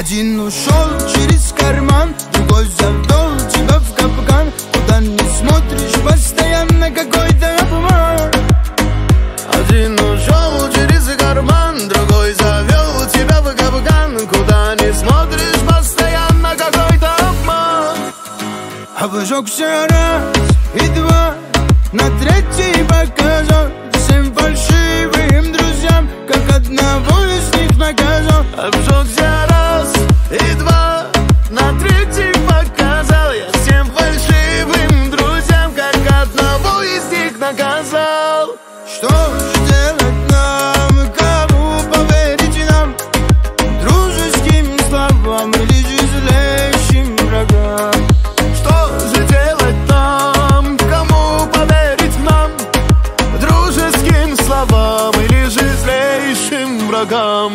Один ушел через карман, другой завел тебя в капкан. Куда не смотришь, постоянно какой-то обман. Один ушел через карман, другой завел тебя в капкан. Куда не смотришь, постоянно какой-то обман. Обжегся раз и два, на третий показал всем фальшивым друзьям, как одного из них наказал. Обжегся раз и два, на третий показал я всем фальшивым друзьям, как одного из них наказал. Что же делать нам, кому поверить нам? Дружеским словам или же злейшим врагам? Что же делать нам, кому поверить нам? Дружеским словам или же злейшим врагам?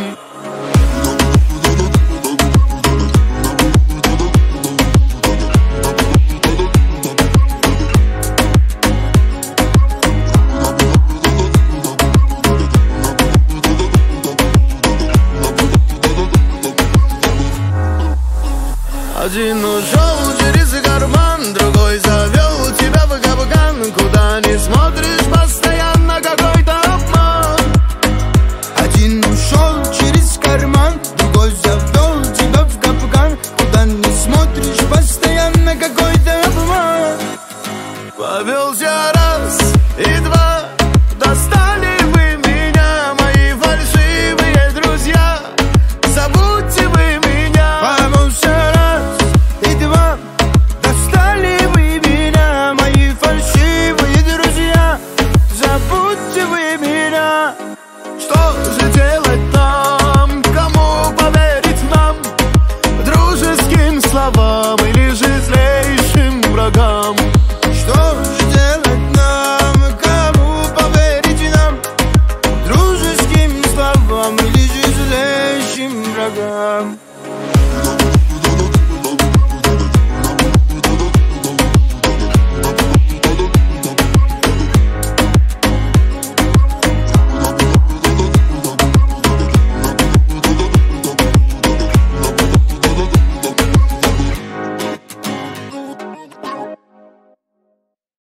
Один ушел через карман, другой завел тебя в капкан. Куда не смотришь, постоянно какой-то обман. Один ушел через карман, другой завел тебя в капкан. Куда не смотришь, постоянно какой-то обман. Повелся раз и два, достали вы меня, мои фальшивые друзья. Забудьте вы меня. Повелся раз и два, достали вы меня, мои фальшивые друзья. Забудьте вы меня. Что же делать нам, кому поверить нам? Дружеским словам или же злейшим врагам? Что же делать нам, кому поверить нам? Дружеским словам или же злейшим врагам?